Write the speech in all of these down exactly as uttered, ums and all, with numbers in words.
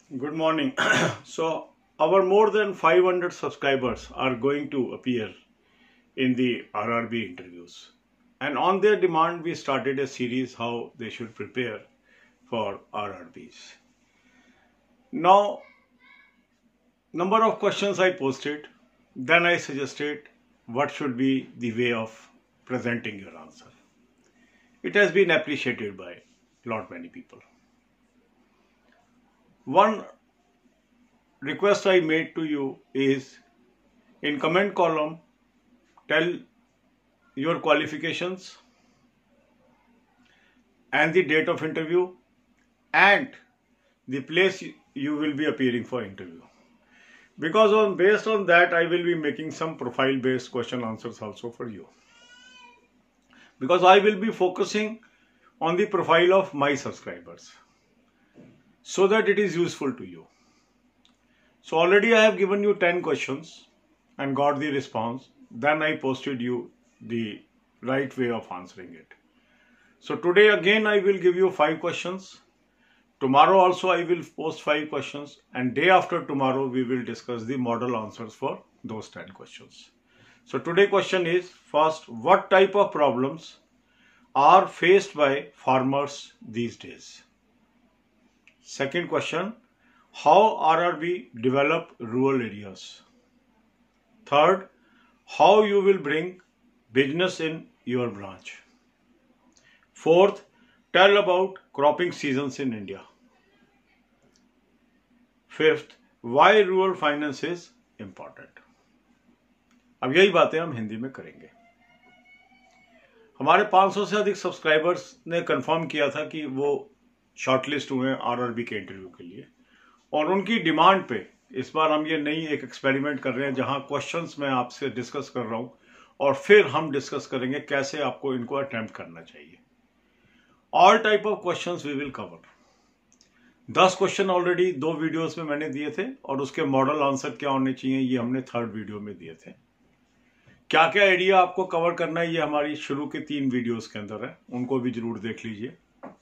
Good morning. So our more than five hundred subscribers are going to appear in the R R B interviews. And on their demand, we started a series how they should prepare for R R Bs. Now, number of questions I posted, then I suggested what should be the way of presenting your answer. It has been appreciated by lot many people. One request I made to you is in comment column, tell your qualifications and the date of interview and the place you will be appearing for interview. Because on based on that, I will be making some profile based question answers also for you. Because I will be focusing on the profile of my subscribers, so that it is useful to you. So already I have given you ten questions and got the response. Then I posted you the right way of answering it. So today again I will give you five questions. Tomorrow also I will post five questions, and day after tomorrow we will discuss the model answers for those ten questions. So today question is, first, what type of problems are faced by farmers these days? Second question, how R R B develop rural areas? Third, how you will bring business in your branch? Fourth, tell about cropping seasons in India. Fifth, why rural finance is important? अब यही बातें हम हिंदी में करेंगे. हमारे पाँच सौ से अधिक सब्सक्राइबर्स ने कंफर्म किया था कि वो शॉर्टलिस्ट हुए आरआरबी के इंटरव्यू के लिए, और उनकी डिमांड पे इस बार हम ये नई एक एक्सपेरिमेंट कर रहे हैं जहां क्वेश्चंस मैं आपसे डिस्कस कर रहा हूं और फिर हम डिस्कस करेंगे कैसे आपको इनको अटेम्प्ट करना चाहिए. All type of questions we will cover. दस क्वेश्चन ऑलरेडी दो वीडियोस में मैंने दिए थे, और उसके मॉडल आंसर क्या होने चाहिए ये हमने थर्ड वीडियो में दिए थे. क्या क्या एरिया आपको कवर करना है ये हमारी शुरू के तीन वीडियोस के अंदर है, उनको भी जरूर देख लीजिए.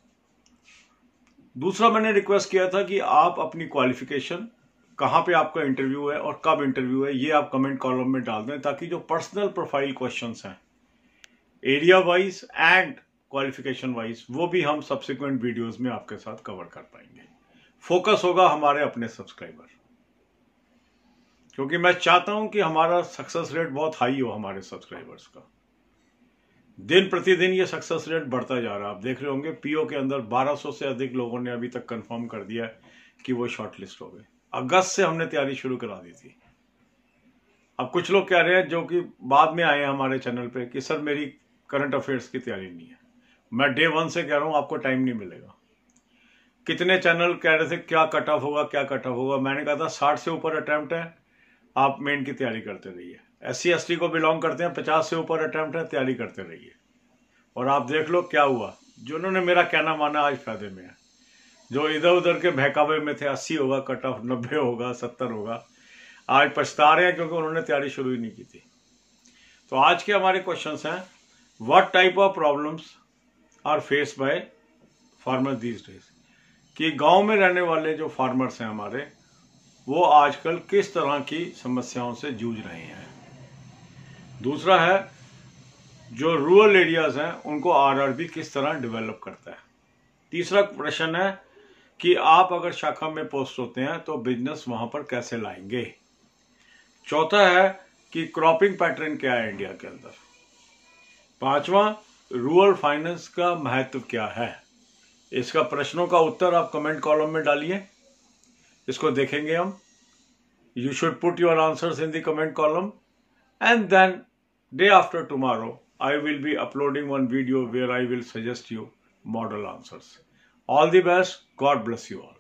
दूसरा, मैंने रिक्वेस्ट किया था कि आप अपनी क्वालिफिकेशन, कहां पे आपका इंटरव्यू है और कब इंटरव्यू है, ये आप कमेंट कॉलम में डाल दें, ताकि जो पर्सनल प्रोफाइल क्वेश्चंस हैं area wise and qualification wise, वो भी हम सब्सिक्वेंट वीडियोस में आपके साथ कवर कर पाएंगे. फोकस होगा हमारे अपने सब्सक्राइबर, क्योंकि मैं चाहता हूं कि हमारा सक्सेस रेट बहुत हाई हो हमारे सब्सक्राइबर्स का. दिन प्रतिदिन ये सक्सेस रेट बढ़ता जा रहा है. आप देख रहे होंगे पीओ के अंदर बारह सौ से अधिक लोगों ने अभी तक कंफर्म कर दिया है कि वो शॉर्टलिस्ट हो गए. अगस्त से हमने तैयारी शुरू करा दी थी. अब कुछ लोग कह रहे हैं जो कि बाद में आए हैं हमारे चैनल पे कि सर मेरी करंट अफेयर्स की तैयारी नहीं है. मैं डे वन से कह रहा हूं आपको टाइम नहीं मिलेगा. कितने चैनल कह रहे थे क्या कट ऑफ होगा क्या कट ऑफ होगा. मैंने कहा था साठ से ऊपर अटेम्प्ट है, आप मेन की तैयारी करते रहिए. एस सी एस टी को बिलोंग करते हैं, पचास से ऊपर अटेम्प्ट है, तैयारी करते रहिए. और आप देख लो क्या हुआ. जिन्होंने मेरा कहना माना आज फायदे में है. जो इधर उधर के बहकावे में थे, अस्सी होगा कट ऑफ, नब्बे होगा, सत्तर होगा, आज पछता रहे हैं क्योंकि उन्होंने तैयारी शुरू ही नहीं की थी. तो आज के हमारे क्वेश्चंस हैं, what type of problems are faced by farmers these days, कि गांव में रहने वाले जो फार्मर्स हैं हमारे, वो आजकल किस तरह की समस्याओं से जूझ रहे हैं. दूसरा है, जो रूरल एरियाज हैं उनको आरआरबी किस तरह डेवलप करता है. तीसरा प्रश्न है कि आप अगर शाखा में पोस्ट होते हैं तो बिजनेस वहां पर कैसे लाएंगे. चौथा है कि क्रॉपिंग पैटर्न क्या है इंडिया के अंदर. पांचवा, रूरल फाइनेंस का महत्व क्या है. इसका प्रश्नों का उत्तर आप कमेंट कॉलम में डालिए, इसको देखेंगे हम. You should put your answers in the comment column, and then day after tomorrow I will be uploading one video where I will suggest you model answers. All the best. God bless you all.